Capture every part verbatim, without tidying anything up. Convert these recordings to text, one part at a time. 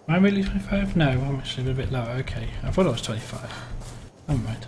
Am I really twenty-five? No, I'm actually a bit lower. Okay, I thought I was twenty-five. Never mind.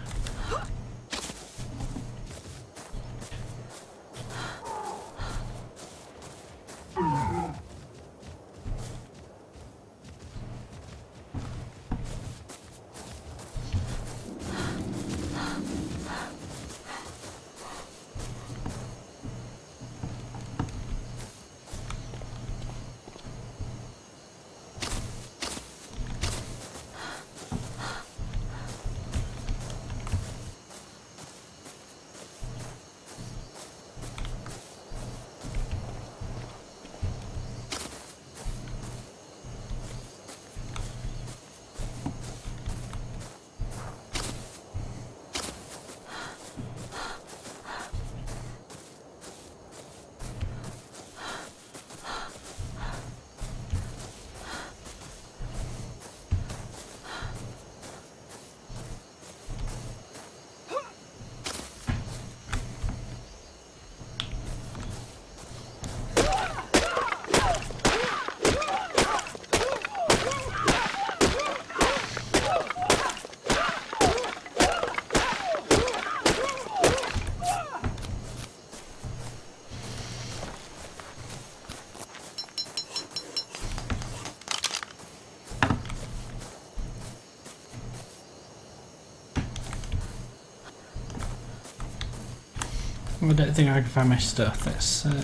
I don't think I can find my stuff. Let's uh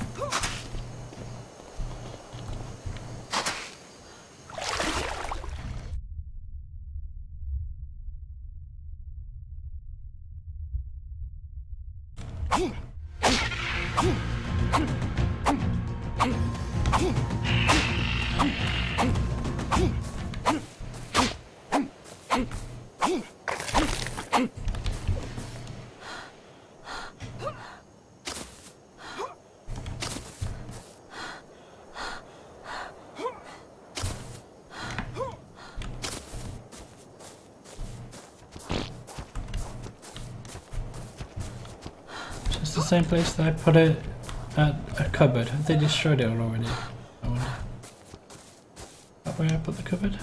the same place that I put it at a cupboard. Have they destroyed it already? I wonder. That where I put the cupboard?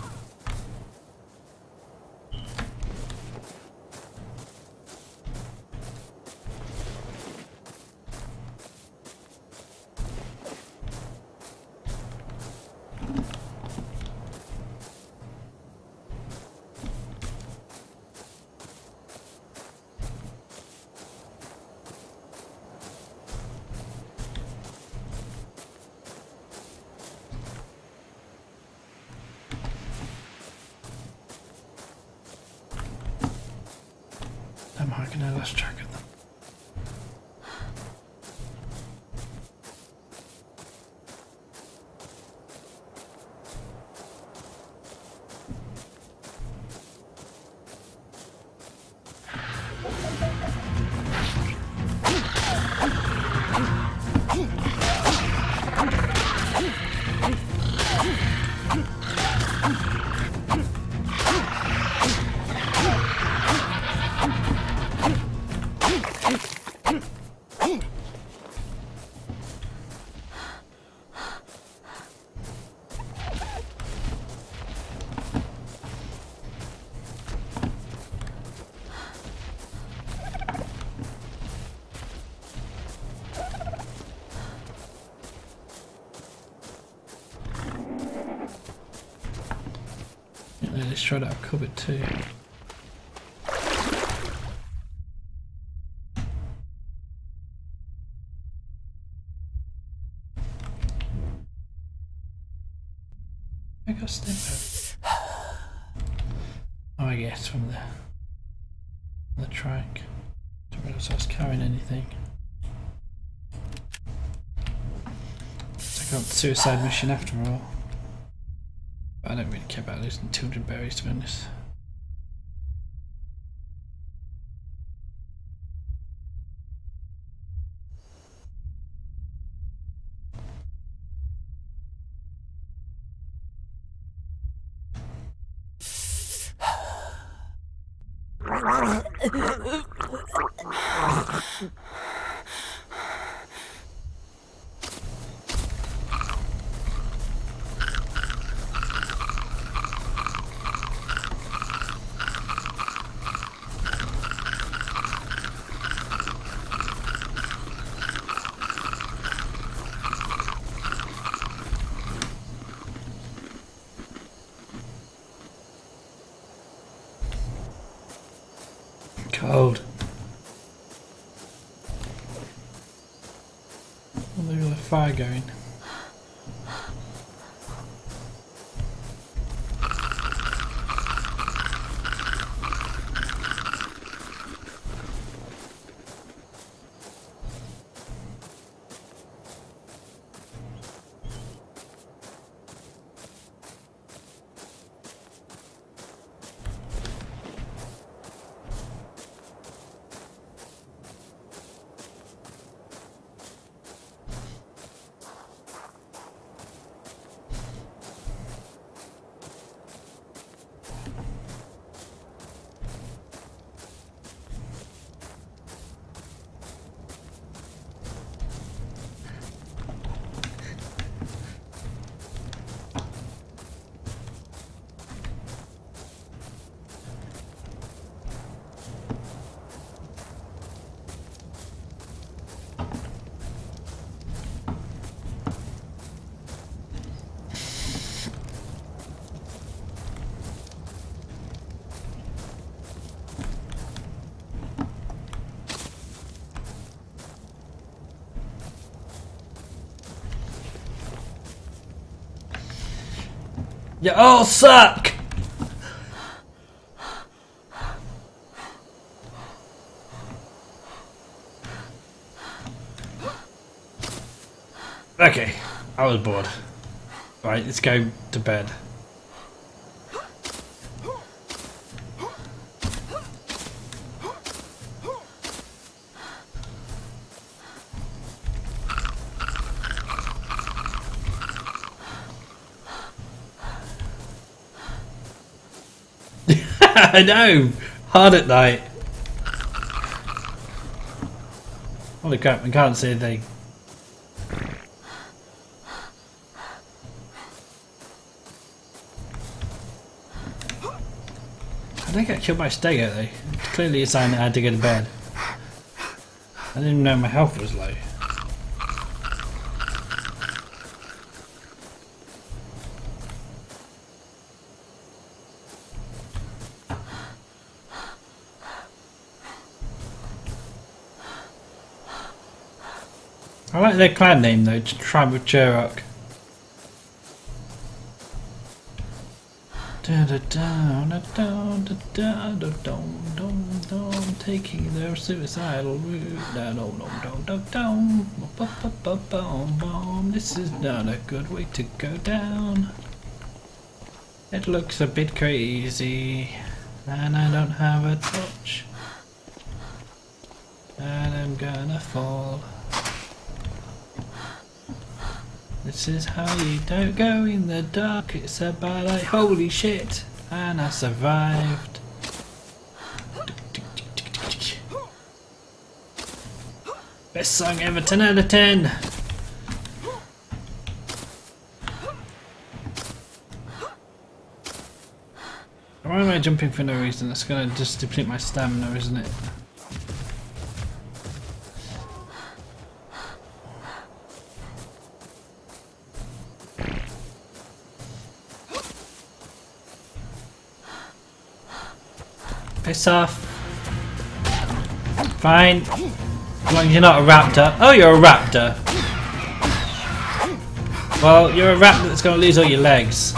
How can I lost track of them? They destroyed our cupboard too. I got step Oh, I guess from the the track. Don't realize I was carrying anything. It's like a suicide mission after all. I don't really care about losing two hundred berries, to be honest. cold. Oh, look at the fire going. You all suck! Okay, I was bored. Right, let's go to bed. I know! Hard at night. Holy crap, we can't see a thing. I think I killed my stego though. It's clearly a sign that I had to go to bed. I didn't even know my health was low. I like their clan name though, Tribe of Cherok. Da da da da da da da da dum dum dum, taking their suicidal route. Da dum dum dum dum dum, bum bum. This is not a good way to go down. It looks a bit crazy, and I don't have a torch, and I'm gonna fall. This is how you don't go in the dark. It's a bad like holy shit, and I survived. Best song ever, ten out of ten. Why am I jumping for no reason? That's gonna just deplete my stamina, isn't it? Piss off. Fine. As long as you're not a raptor. Oh, you're a raptor. Well, you're a raptor that's going to lose all your legs.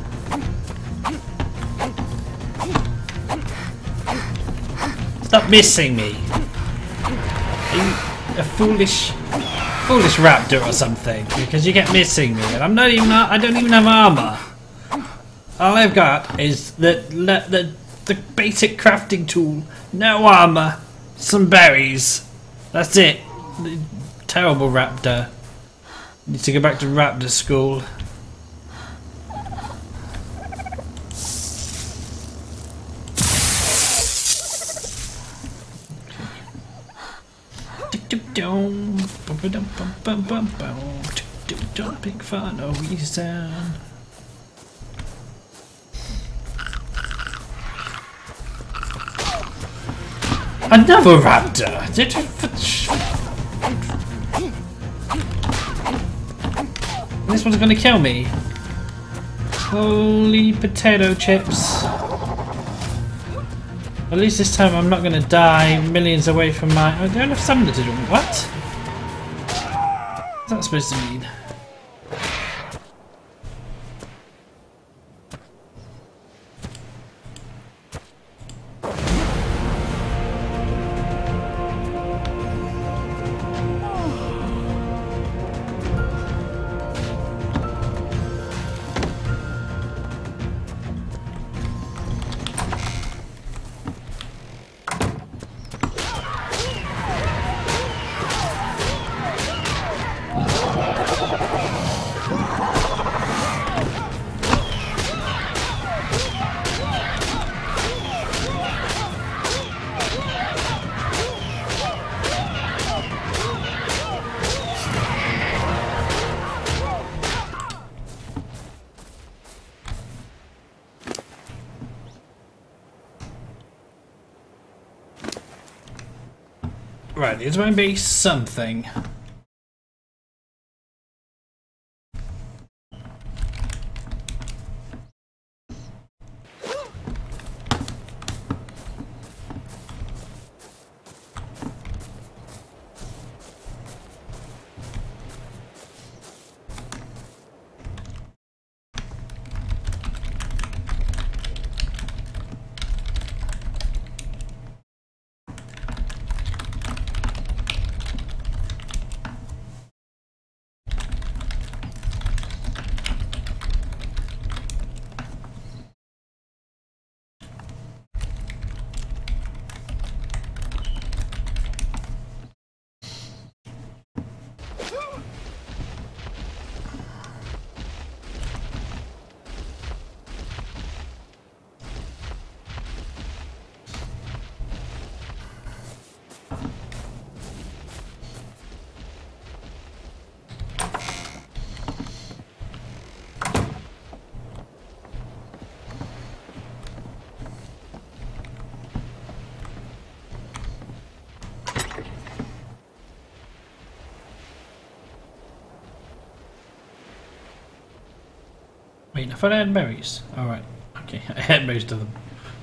Stop missing me. Are you a foolish, foolish raptor or something? Because you get missing me, and I'm not even. I don't even have armor. All I've got is the the. The basic crafting tool, no armor, some berries. That's it. The terrible raptor. Need to go back to raptor school. Jumping for no reason. Another raptor! This one's gonna kill me. Holy potato chips. At least this time I'm not going to die millions away from my... I don't have stamina to do. What? What's that supposed to mean? Right, there's going to be something. Wait, I thought I had berries. Alright, okay, I had most of them.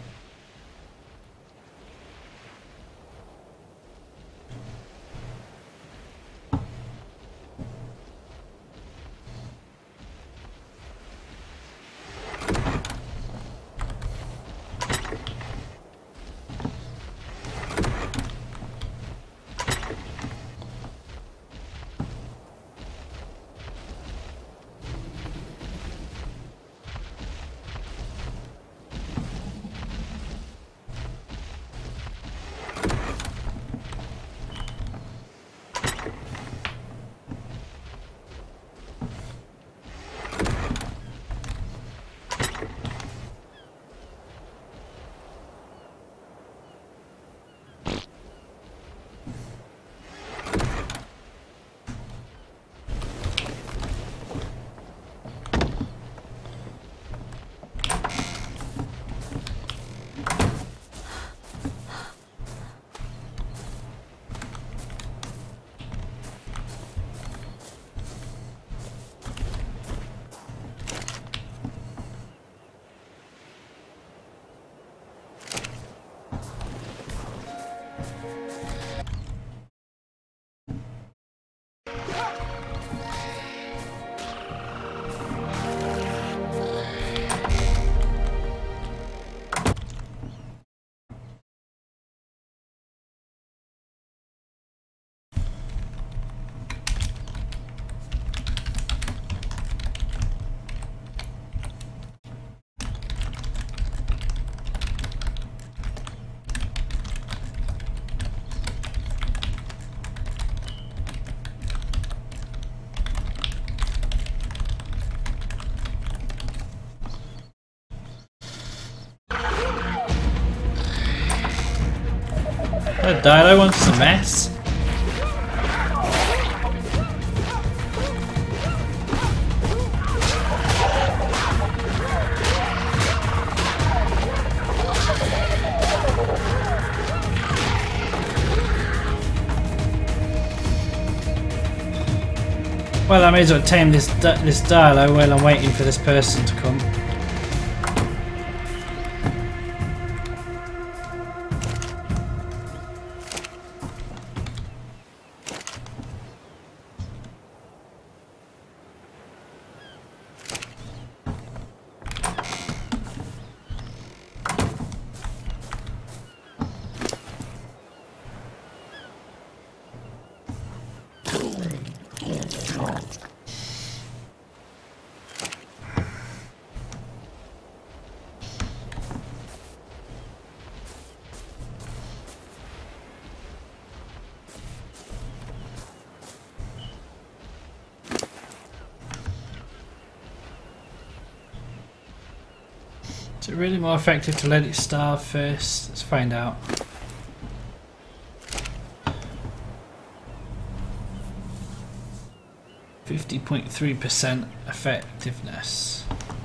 That Dilo wants a mess. Well, I may as well tame this this Dilo while I'm waiting for this person to come. Is it really more effective to let it starve first? Let's find out. fifty point three percent effectiveness.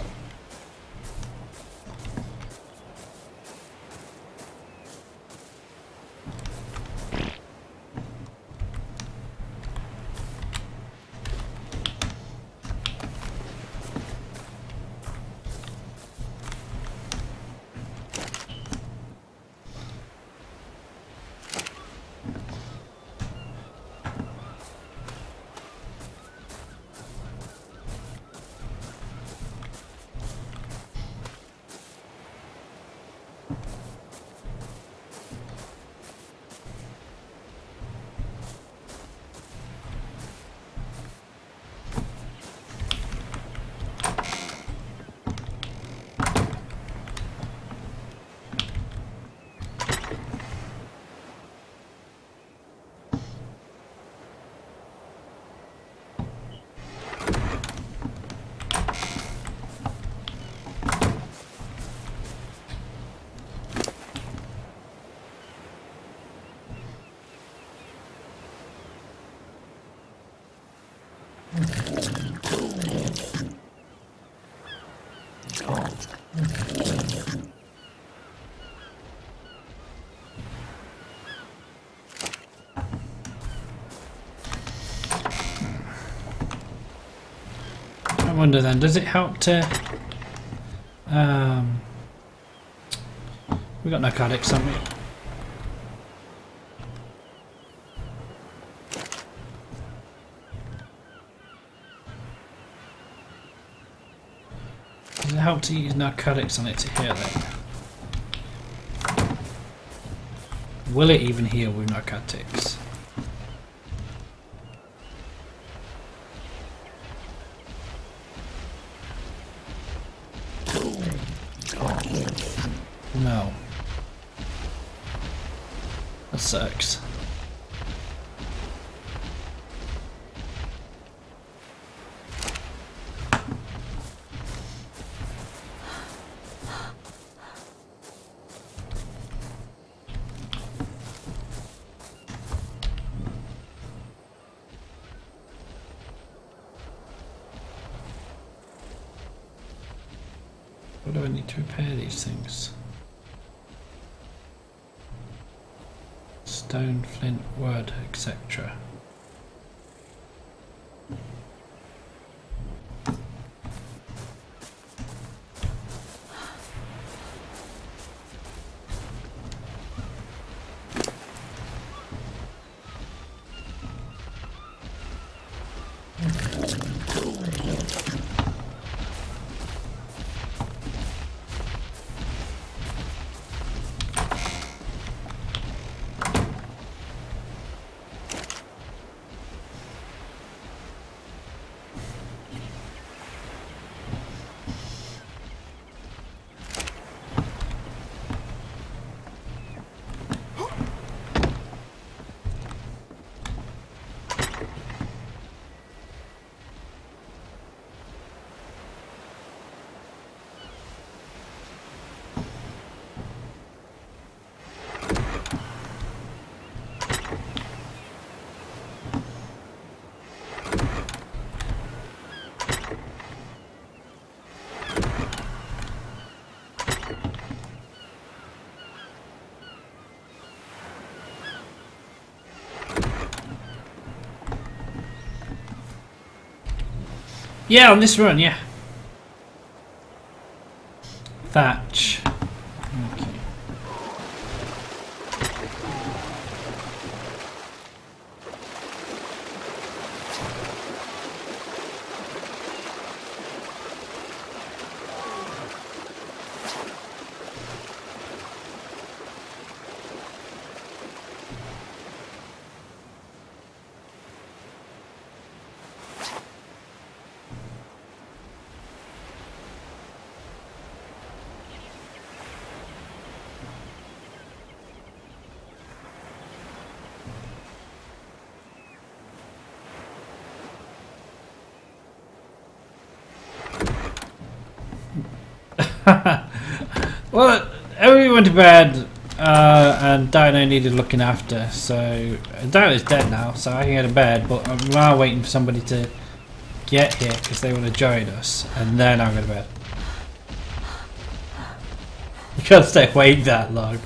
I wonder then, does it help to... Um, we got narcotics, haven't we? Does it help to use narcotics on it to heal it? Will it even heal with narcotics? No. That sucks. What do I need to repair these things? Stone, flint, wood, et cetera. Yeah, on this run, yeah. Thatch. Okay. Well, everybody went to bed, uh, and Dino needed looking after, so Dino's dead now, so I can go to bed, but I'm now waiting for somebody to get here because they want to join us, and then I'll go to bed. You can't stay awake that long.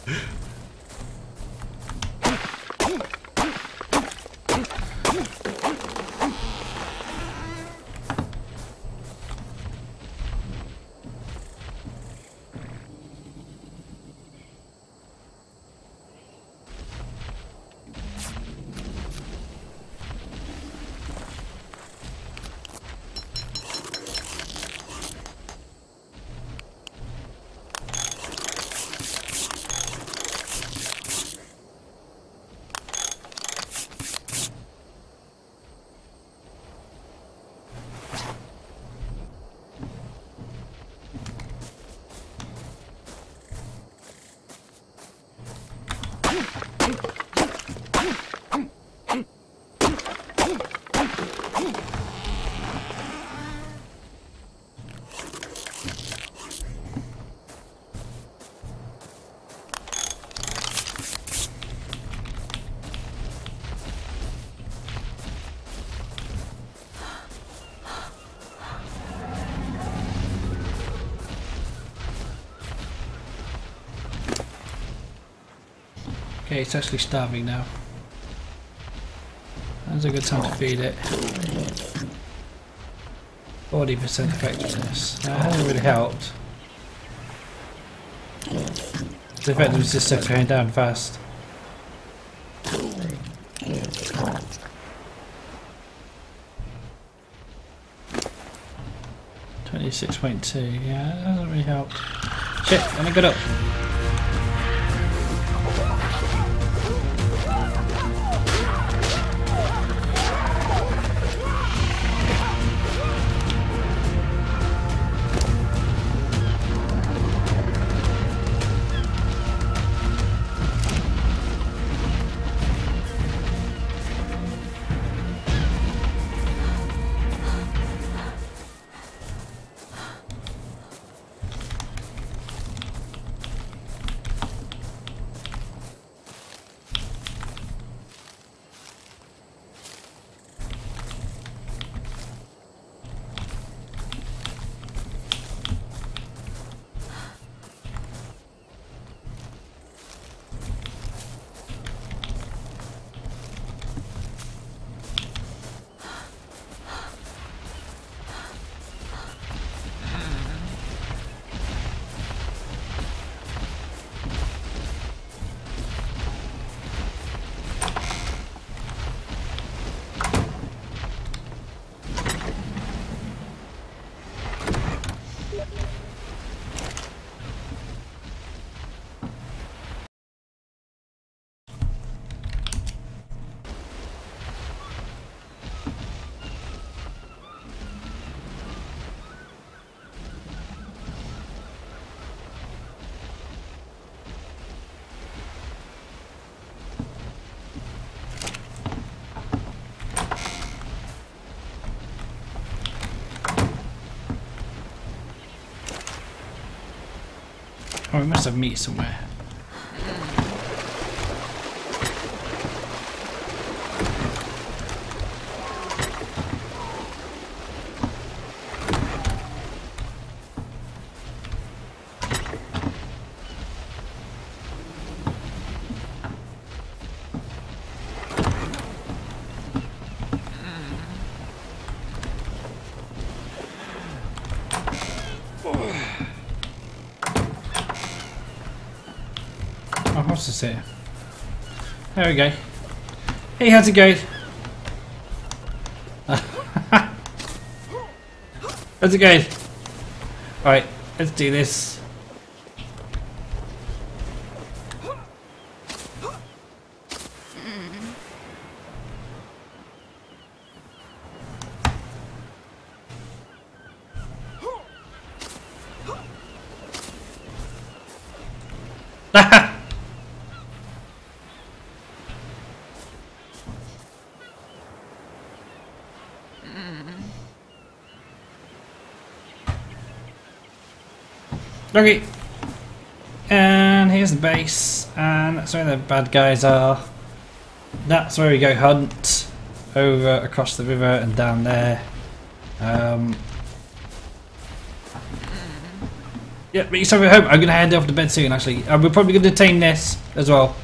Okay, it's actually starving now. That's a good time to feed it. forty percent effectiveness. That hasn't really helped. The effectiveness is just going down fast. twenty-six point two, yeah, that hasn't really helped. Shit, let me get up. Oh, we must have meat somewhere. Oh, what's this here? There we go. Hey, how's it going? How's it going? Alright, let's do this. Okay. And here's the base, and that's where the bad guys are. That's where we go hunt. Over across the river and down there. Um, yeah, but so I hope I'm gonna head off to bed soon. Actually, uh, we're probably gonna tame this as well.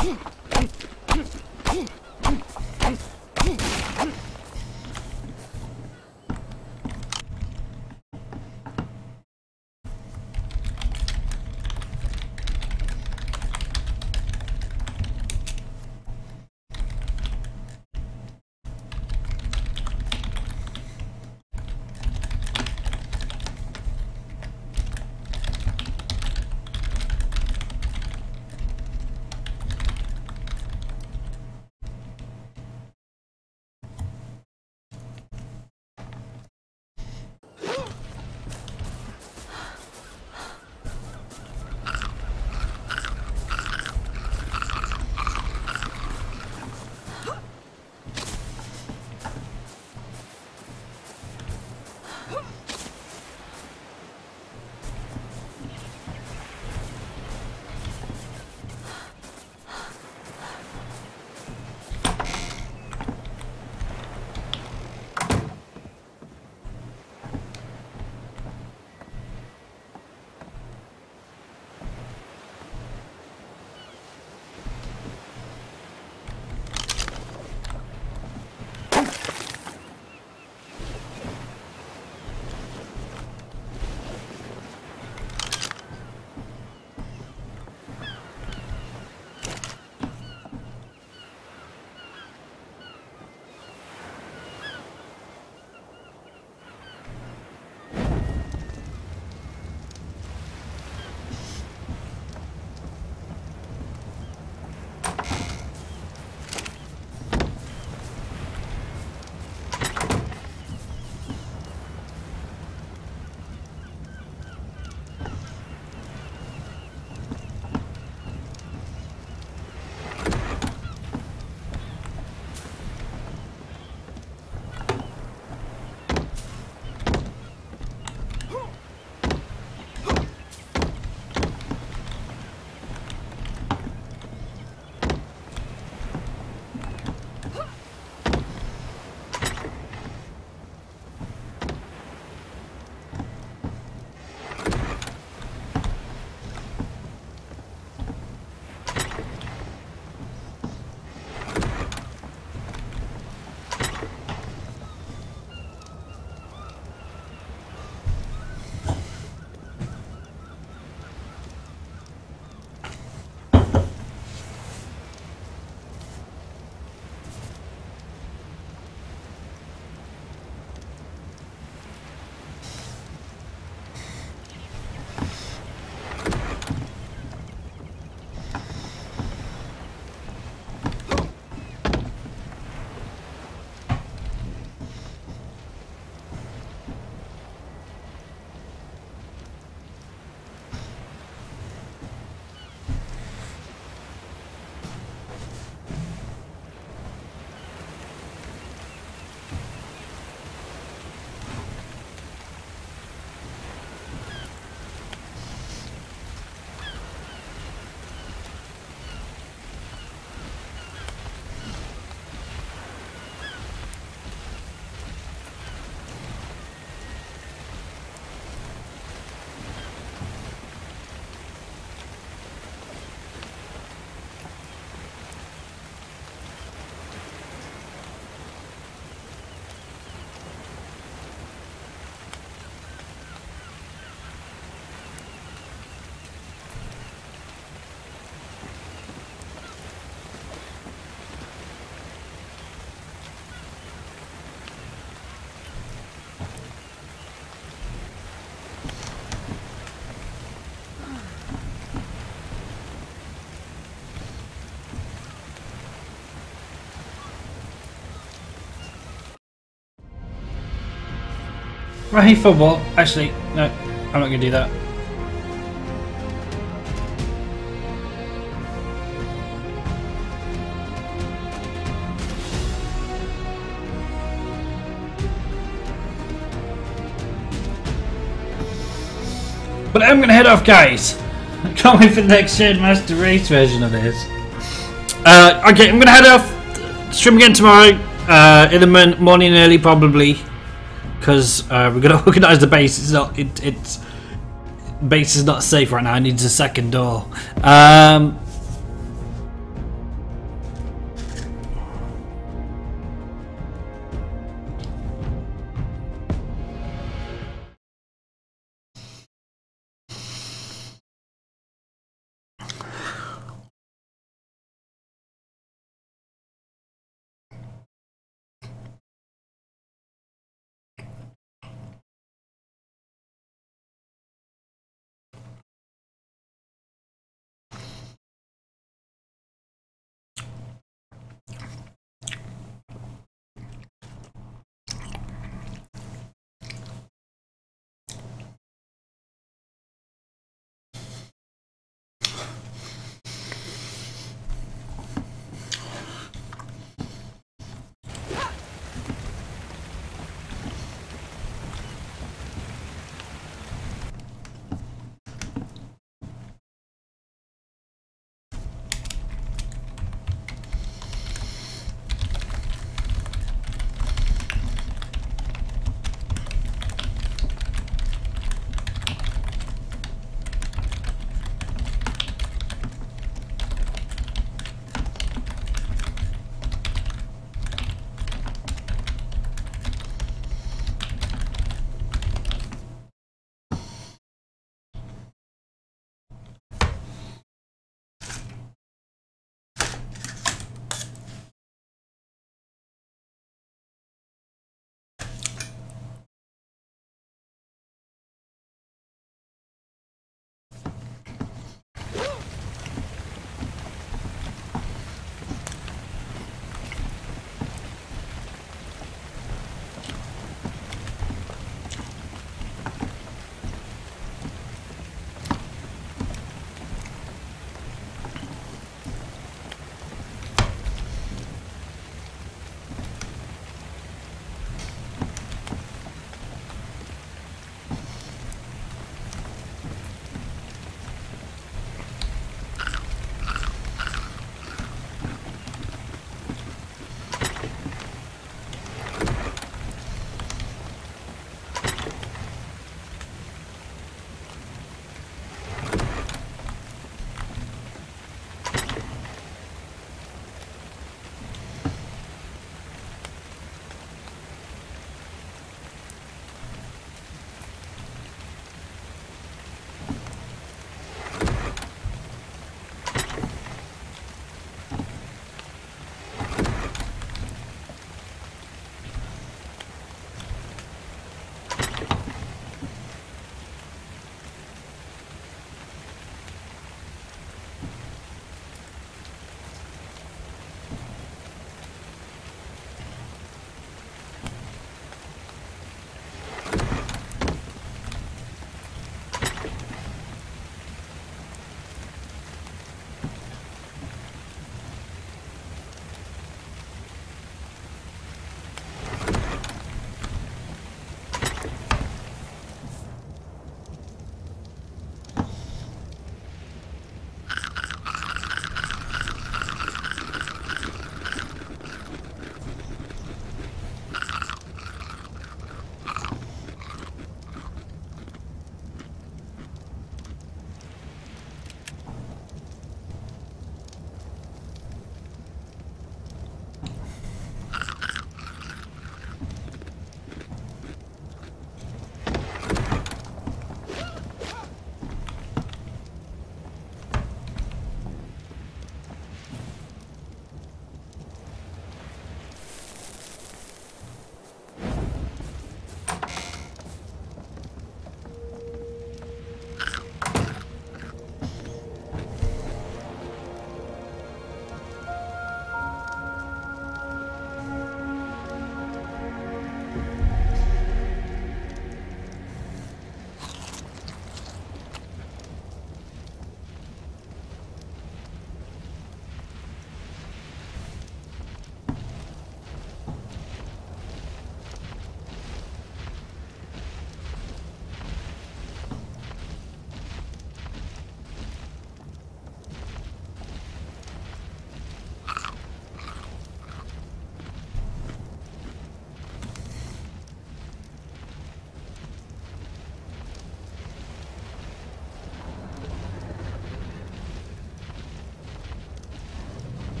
Right, football. Actually, no, I'm not going to do that. But I'm going to head off, guys. I can't wait for the next Shared Master Race version of this. Uh, okay, I'm going to head off. Stream again tomorrow. Uh, in the morning early, probably. Because uh, we're going to organise the base. It's not. It, it's base is not safe right now. It needs a second door. Um,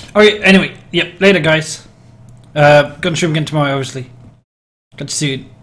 Okay, anyway, yep, later guys. Uh, gonna stream again tomorrow, obviously. Good to see you.